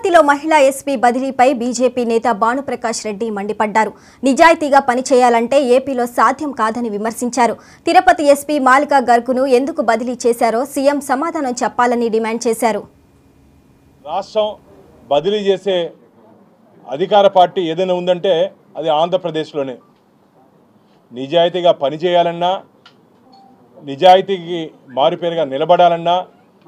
తిరుపతిలో మహిళా SP బదిలీపై BJP నేత భానుప్రకాష్ రెడ్డి మండిపడ్డారు. నిజాయితీగా పనిచేయాలంటే ఏపీలో సాధ్యం కాదని విమర్శించారు. తిరుపతి ఎస్పీ మాలికా గర్గ్ను ఎందుకు బదిలీ చేశారో సీఎం సమాధానం చెప్పాలని డిమాండ్ చేశారు. రాష్ట్రం బదిలీ చేసే అధికార పార్టీ ఏదైనా ఉందంటే అది ఆంధ్రప్రదేశ్లోనే. నిజాయితీగా పనిచేయాలన్నా, నిజాయితీకి మారుపేరుగా నిలబడాలన్నా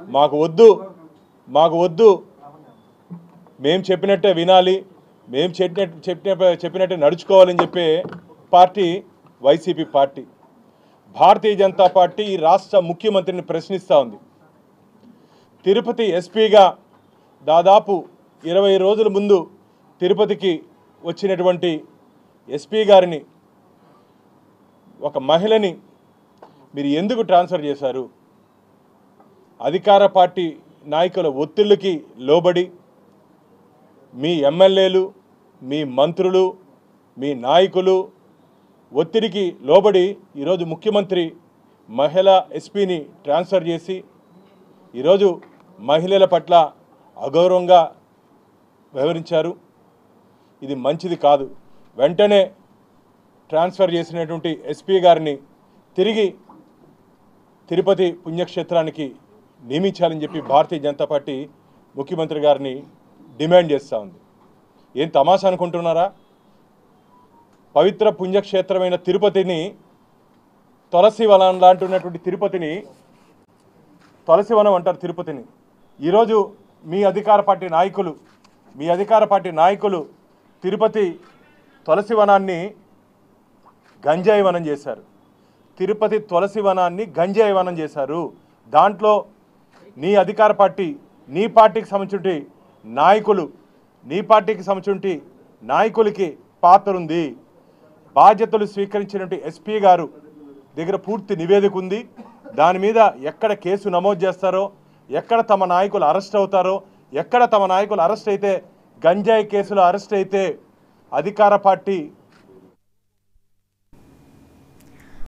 మాకు వద్దు, మేము చెప్పినట్టే వినాలి, మేము చెప్పినట్టే నడుచుకోవాలని చెప్పే పార్టీ వైసీపీ పార్టీ. భారతీయ జనతా పార్టీ ఈ రాష్ట్ర ముఖ్యమంత్రిని ప్రశ్నిస్తూ ఉంది. తిరుపతి ఎస్పీగా దాదాపు 20 రోజుల ముందు తిరుపతికి వచ్చినటువంటి ఎస్పీ గారిని, ఒక మహిళని మీరు ఎందుకు ట్రాన్స్ఫర్ చేశారు? అధికార పార్టీ నాయకుల ఒత్తిళ్ళకి లోబడి మీ ఎమ్మెల్యేలు, మీ మంత్రులు, మీ నాయకులు ఒత్తిడికి లోబడి ఈరోజు ముఖ్యమంత్రి మహిళా ఎస్పీని ట్రాన్స్ఫర్ చేసి ఈరోజు మహిళల పట్ల అగౌరవంగా వ్యవహరించారు. ఇది మంచిది కాదు. వెంటనే ట్రాన్స్ఫర్ చేసినటువంటి ఎస్పీ గారిని తిరిగి తిరుపతి పుణ్యక్షేత్రానికి నియమించాలని చెప్పి భారతీయ జనతా పార్టీ ముఖ్యమంత్రి గారిని డిమాండ్ చేస్తూ ఉంది. ఏం తమాషా అనుకుంటున్నారా? పవిత్ర పుణ్యక్షేత్రమైన తిరుపతిని, తులసివనం లాంటినటువంటి తిరుపతిని తులసివనం అంటారు తిరుపతిని. ఈరోజు మీ అధికార పార్టీ నాయకులు తిరుపతి తులసివనాన్ని గంజాయి వనం చేశారు. తిరుపతి తులసివనాన్ని గంజాయి వనం చేశారు. దాంట్లో నీ అధికార పార్టీ, నీ పార్టీకి సంబంధించి నాయకులకి పాత్ర ఉంది. బాధ్యతలు స్వీకరించినటువంటి ఎస్పీ గారు దగ్గర పూర్తి నివేదిక ఉంది. దాని మీద ఎక్కడ కేసు నమోదు చేస్తారో, ఎక్కడ తమ నాయకులు అరెస్ట్ అవుతారో, ఎక్కడ తమ నాయకులు అరెస్ట్ అయితే, గంజాయి కేసులో అరెస్ట్ అయితే అధికార పార్టీ